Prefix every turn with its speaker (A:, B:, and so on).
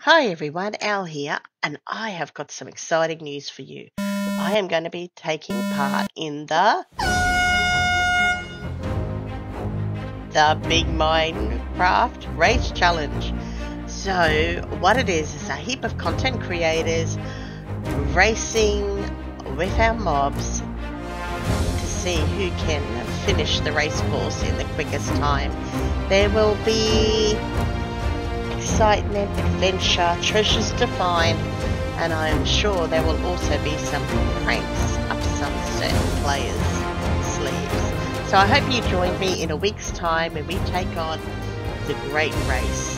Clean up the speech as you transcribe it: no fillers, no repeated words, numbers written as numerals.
A: Hi everyone, Al here, and I have got some exciting news for you. I am going to be taking part in the Big Minecraft Race Challenge. So what it is a heap of content creators racing with our mobs to see who can finish the race course in the quickest time. There will be excitement, adventure, treasures to find, and I'm sure there will also be some pranks up some certain players' sleeves. So I hope you join me in a week's time when we take on the great race.